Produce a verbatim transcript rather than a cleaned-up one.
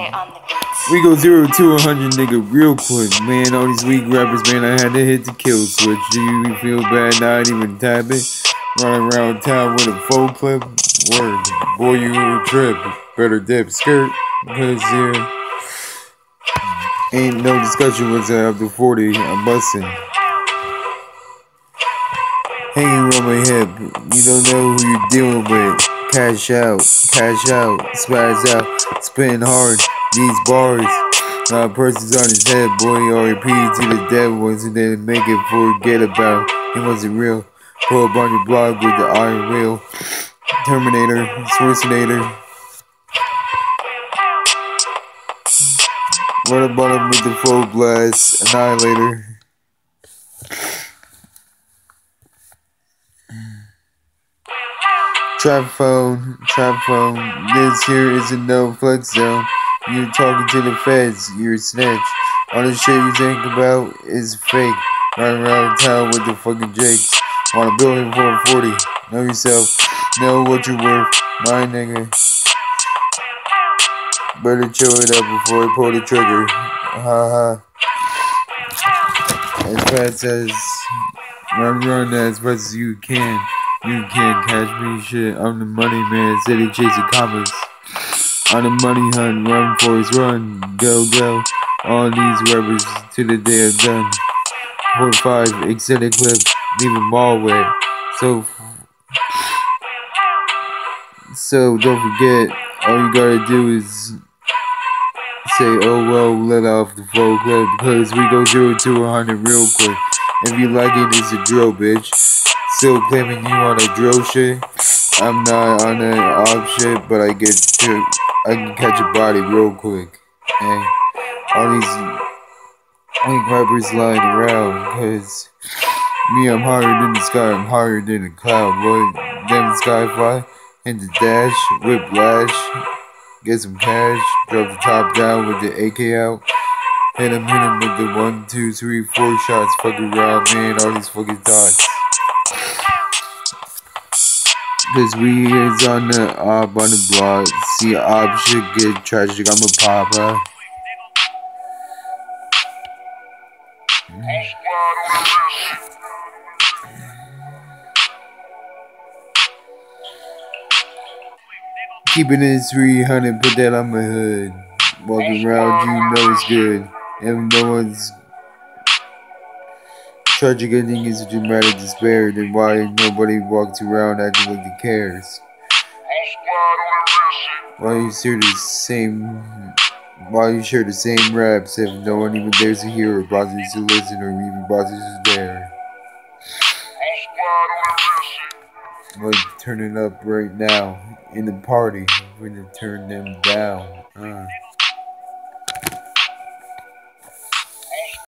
We go zero to a hundred, nigga, real quick, man. All these weak rappers, man, I had to hit the kill switch. Do you feel bad? Not even tapping. Running around town with a full clip. Word, boy, you a trip. Better dip skirt, cause there ain't no discussion what's after forty. I'm busting. Hanging on my hip, you don't know who you're dealing with. Cash out, cash out, spaz out, spin hard, these bars. Not a person's on his head, boy, R I P to the dead ones, and then make it forget about it wasn't real. Pull up on your block with the iron wheel. Terminator, Schwarzenegger. Run up on him with the full blast, Annihilator. Trap phone, trap phone, this here isn't no flex zone. You're talking to the feds, you're a snitch. All the shit you think about is fake. Running around town with the fucking jakes. Want a billion for a forty. Know yourself, know what you're worth, my nigga. Better chill it up before I pull the trigger. Ha ha. As fast as, run run as fast as you can. You can't catch me, shit. I'm the money man, city chasing commas. On the money hunt, run for his run. Go, go. All these rappers to the day of done. four five, extended clip, leave them all wet. So, so don't forget, all you gotta do is say, oh well, let off the full clip. Because we go zero to a hundred real quick. If you like it, it's a drill, bitch. Still claiming you on a drill shit. I'm not on that off shit, but I get to, I can catch a body real quick. Hey, all these weak rappers lying around, cause me, I'm higher than the sky, I'm higher than the cloud, boy. Then the sky fly, hit the dash, whiplash, get some cash, drop the top down with the A K out. Hit him, hit him with the one, two, three, four shots, fuck around, man, all these fucking thoughts. Cause we is on the op on the block. See op shit get tragic, I'm a papa. Keeping it three hundred, put that on my hood. Walking around, you know it's good. And no one's tragic ending is a dramatic despair. Then why nobody walks around acting like they cares? Why you share the same? Why you share the same raps if no one even dares to hear, or bothers to listen, or even bothers to dare? Like turning up right now in the party, we're gonna turn them down. Uh.